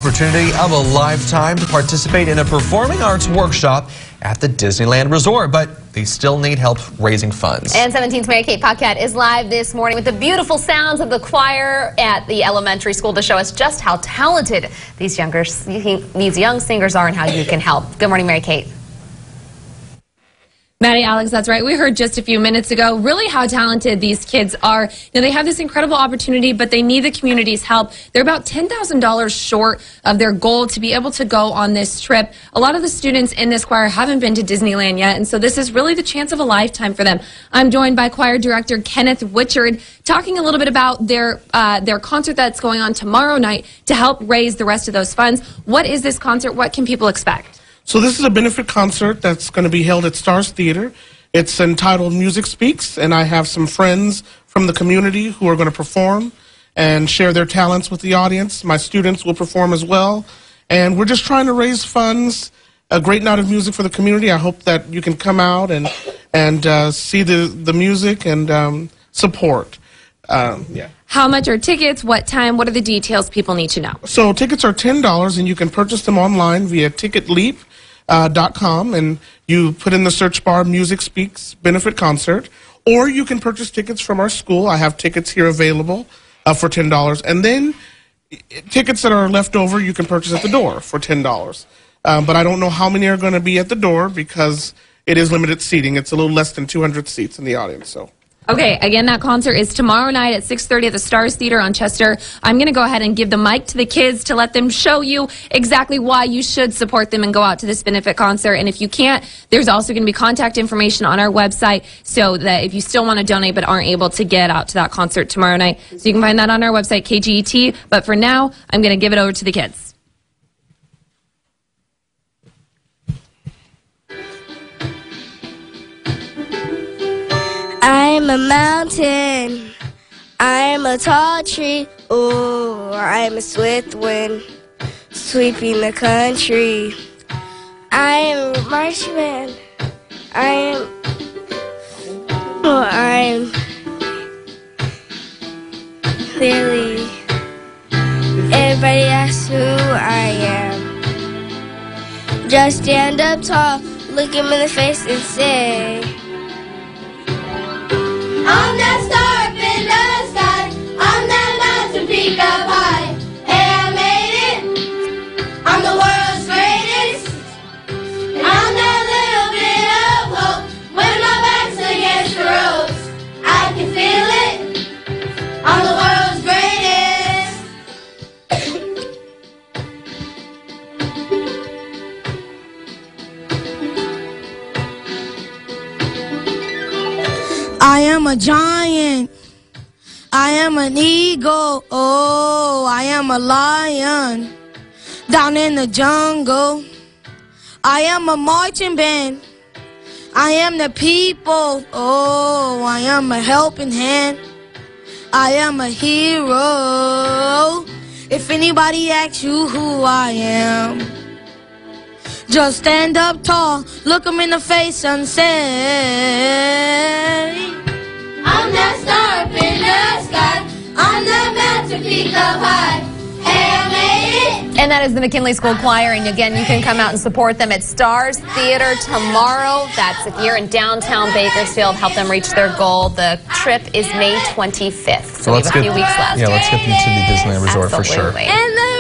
Opportunity of a lifetime to participate in a performing arts workshop at the Disneyland Resort, but they still need help raising funds. And 17's Mary Kate Paquette is live this morning with the beautiful sounds of the choir at the elementary school to show us just how talented these young singers are and how you can help. Good morning, Mary Kate. Maddie, Alex, that's right. We heard just a few minutes ago really how talented these kids are. Now, they have this incredible opportunity, but they need the community's help. They're about $10,000 short of their goal to be able to go on this trip. A lot of the students in this choir haven't been to Disneyland yet, and so this is really the chance of a lifetime for them. I'm joined by choir director Kenneth Wichard, talking a little bit about their concert that's going on tomorrow night to help raise the rest of those funds. What is this concert? What can people expect? So this is a benefit concert that's going to be held at Stars Theater. It's entitled Music Speaks, and I have some friends from the community who are going to perform and share their talents with the audience. My students will perform as well, and we're just trying to raise funds. A great night of music for the community. I hope that you can come out and see the music and support. Yeah. How much are tickets? What time? What are the details people need to know? So tickets are $10, and you can purchase them online via TicketLeap.com, and you put in the search bar Music Speaks Benefit Concert, or you can purchase tickets from our school. I have tickets here available for $10, and then tickets that are left over you can purchase at the door for $10. But I don't know how many are going to be at the door because it is limited seating. It's a little less than 200 seats in the audience. So. Okay, again, that concert is tomorrow night at 6:30 at the Stars Theater on Chester. I'm going to go ahead and give the mic to the kids to let them show you exactly why you should support them and go out to this benefit concert. And if you can't, there's also going to be contact information on our website so that if you still want to donate but aren't able to get out to that concert tomorrow night. So you can find that on our website, KGET. But for now, I'm going to give it over to the kids. I'm a mountain, I'm a tall tree, oh, I'm a swift wind, sweeping the country. I'm a marshman, I'm Lily. Everybody asks who I am. Just stand up tall, look them in the face and say, I'm that star up in the sky, I'm that mountain peak up high. Hey, I made it, I'm the world's greatest. I'm that little bit of hope when my back's against the ropes. I can feel it, I'm the world's I am a giant, I am an eagle, oh, I am a lion, down in the jungle. I am a marching band, I am the people, oh, I am a helping hand, I am a hero. If anybody asks you who I am, just stand up tall, look them in the face and say, I'm that star up in the sky, I'm that mountain peak up high. Hey, I made it. And that is the McKinley School Choir, and again, you can come out and support them at Stars Theater tomorrow. That's here in downtown Bakersfield. Help them reach their goal. The trip is May 25th, so we have a few weeks left. Yeah, let's get you to the Disneyland Resort for sure. And